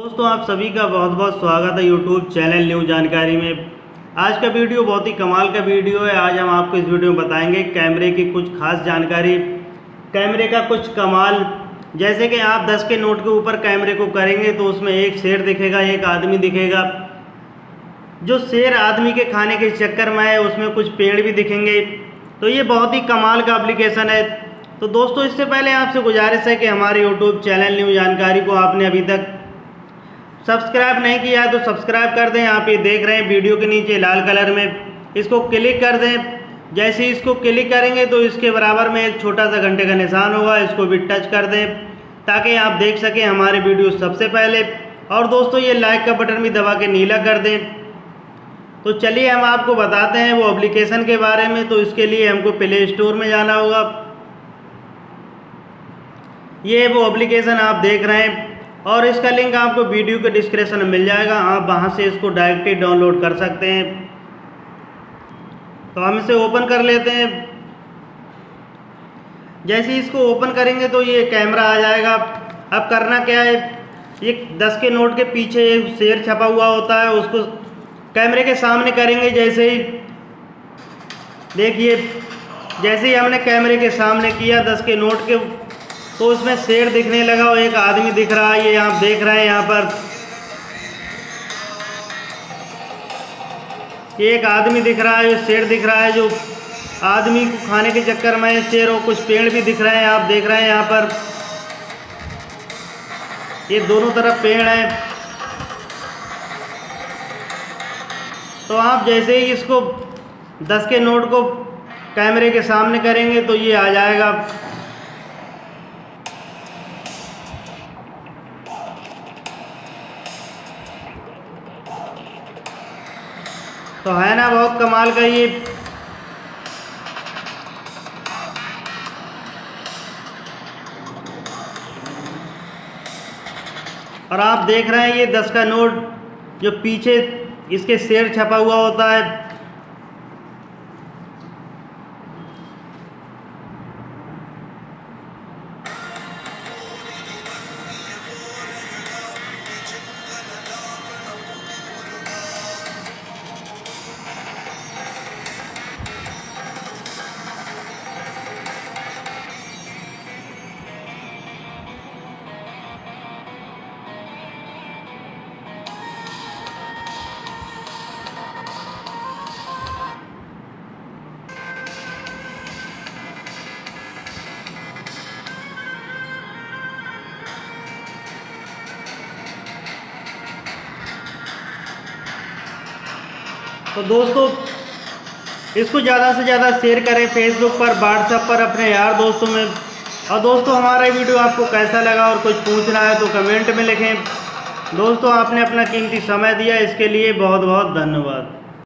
दोस्तों आप सभी का बहुत बहुत स्वागत है यूट्यूब चैनल न्यू जानकारी में। आज का वीडियो बहुत ही कमाल का वीडियो है। आज हम आपको इस वीडियो में बताएंगे कैमरे की कुछ खास जानकारी, कैमरे का कुछ कमाल। जैसे कि आप 10 के नोट के ऊपर कैमरे को करेंगे तो उसमें एक शेर दिखेगा, एक आदमी दिखेगा। जो शेर आदमी के खाने के चक्कर में है उसमें कुछ पेड़ भी दिखेंगे। तो ये बहुत ही कमाल का एप्लीकेशन है। तो दोस्तों इससे पहले आपसे गुजारिश है कि हमारे यूट्यूब चैनल न्यू जानकारी को आपने अभी तक सब्सक्राइब नहीं किया है तो सब्सक्राइब कर दें। आप ये देख रहे हैं वीडियो के नीचे लाल कलर में, इसको क्लिक कर दें। जैसे ही इसको क्लिक करेंगे तो इसके बराबर में एक छोटा सा घंटे का निशान होगा, इसको भी टच कर दें ताकि आप देख सकें हमारे वीडियो सबसे पहले। और दोस्तों ये लाइक का बटन भी दबा के नीला कर दें। तो चलिए हम आपको बताते हैं वो एप्लीकेशन के बारे में। तो इसके लिए हमको प्ले स्टोर में जाना होगा। ये वो एप्लीकेशन आप देख रहे हैं और इसका लिंक आपको वीडियो के डिस्क्रिप्शन में मिल जाएगा। आप वहां से इसको डायरेक्टली डाउनलोड कर सकते हैं। तो हम इसे ओपन कर लेते हैं। जैसे ही इसको ओपन करेंगे तो ये कैमरा आ जाएगा। अब करना क्या है, ये 10 के नोट के पीछे एक शेर छपा हुआ होता है, उसको कैमरे के सामने करेंगे। जैसे ही देखिए, जैसे ही हमने कैमरे के सामने किया 10 के नोट के, तो उसमें शेर दिखने लगा और एक आदमी दिख रहा है। ये आप देख रहे हैं यहाँ पर ये एक आदमी दिख रहा है, शेर दिख रहा है। जो आदमी को खाने के चक्कर में शेर, और कुछ पेड़ भी दिख रहे हैं, आप देख रहे हैं यहाँ पर ये दोनों तरफ पेड़ हैं। तो आप जैसे ही इसको 10 के नोट को कैमरे के सामने करेंगे तो ये आ जाएगा। तो है ना बहुत कमाल का ये। और आप देख रहे हैं ये 10 का नोट, जो पीछे इसके शेर छपा हुआ होता है। तो दोस्तों इसको ज़्यादा से ज़्यादा शेयर करें फेसबुक पर, व्हाट्सएप पर, अपने यार दोस्तों में। और दोस्तों हमारा वीडियो आपको कैसा लगा और कुछ पूछना है तो कमेंट में लिखें। दोस्तों आपने अपना कीमती समय दिया, इसके लिए बहुत बहुत धन्यवाद।